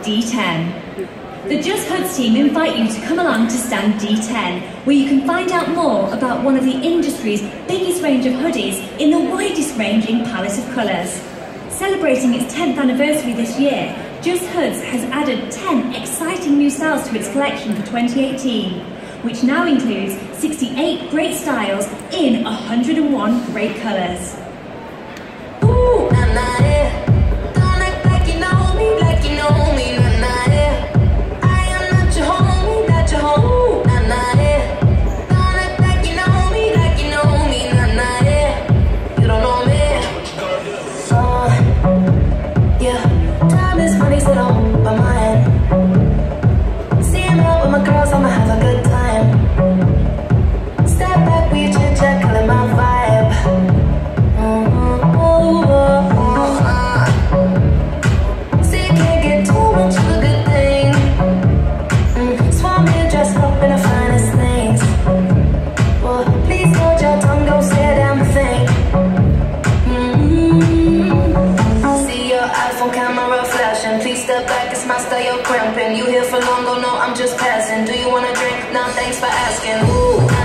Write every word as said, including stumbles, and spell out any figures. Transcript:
D ten. The Just Hoods team invite you to come along to stand D ten, where you can find out more about one of the industry's biggest range of hoodies in the widest ranging palette of colours. Celebrating its tenth anniversary this year, Just Hoods has added ten exciting new styles to its collection for twenty eighteen, which now includes sixty-eight great styles in one hundred and one great colours. Ooh, nah, nah, yeah. Don't act like you know me, like you know me, nah, nah, yeah. I am not your homie, not your homie, nah, nah, yeah. Don't act like you know me, like you know me, nah, nah, yeah. You don't know me. Uh, yeah, time is money, so don't buy mine. See him out with my girls, I'ma have a good time. Step back, we chit chat, calling my vibe. Mm-hmm. Ooh, uh, uh. See, you can't get too much of a good thing. Mm. Swan me dressed up in the finest things. Well, please hold your tongue, don't say a damn thing. Mm-hmm. See your iPhone camera flashing. Please step back, it's my style, you're cramping. You here for long, oh no, I'm just passing. Do you wanna drink? Nah, thanks for asking. Ooh.